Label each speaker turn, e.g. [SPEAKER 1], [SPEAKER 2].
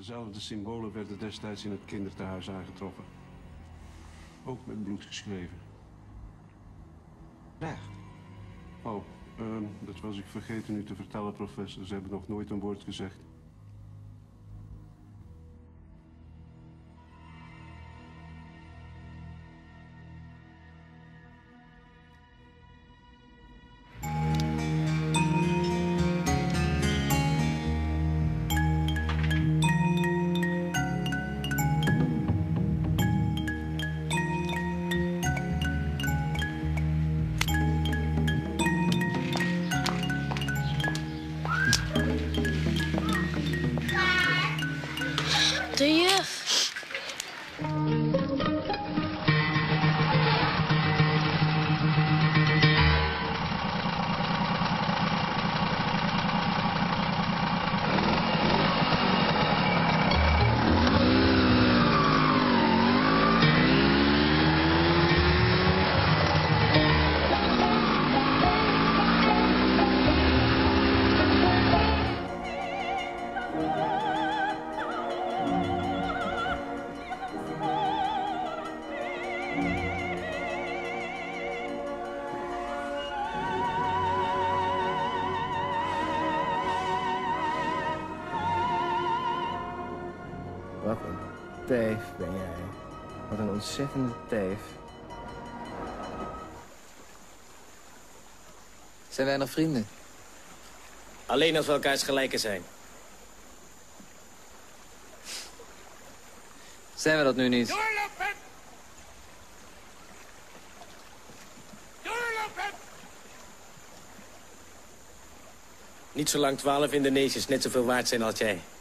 [SPEAKER 1] Dezelfde symbolen werden destijds in het kindertehuis aangetroffen. Ook met bloed geschreven.
[SPEAKER 2] Echt?
[SPEAKER 1] Oh, dat was ik vergeten u te vertellen, professor. Ze hebben nog nooit een woord gezegd.
[SPEAKER 3] De juf.
[SPEAKER 2] Wat een teef ben jij. Wat een ontzettende teef.
[SPEAKER 4] Zijn wij nog vrienden?
[SPEAKER 5] Alleen als we elkaars gelijken zijn.
[SPEAKER 4] Zijn we dat nu niet?
[SPEAKER 5] Doorlopen! Doorlopen! Niet zolang 12 Indonesiërs net zoveel waard zijn als jij.